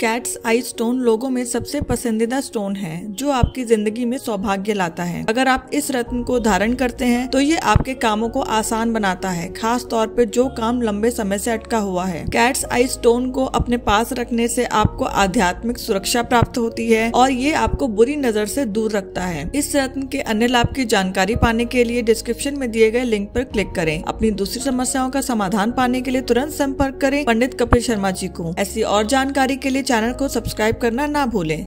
Cats आई stone लोगों में सबसे पसंदीदा स्टोन है जो आपकी जिंदगी में सौभाग्य लाता है। अगर आप इस रत्न को धारण करते हैं तो ये आपके कामों को आसान बनाता है, खास तौर पे जो काम लंबे समय से अटका हुआ है। कैट्स आई स्टोन को अपने पास रखने से आपको आध्यात्मिक सुरक्षा प्राप्त होती है और ये आपको बुरी नजर से दूर रखता है। इस रत्न के अन्य लाभ की जानकारी पाने के लिए डिस्क्रिप्शन में दिए गए लिंक पर क्लिक करें। अपनी दूसरी समस्याओं का समाधान पाने के लिए तुरंत संपर्क करें पंडित कपिल शर्मा जी को। ऐसी और जानकारी के लिए चैनल को सब्सक्राइब करना ना भूलें।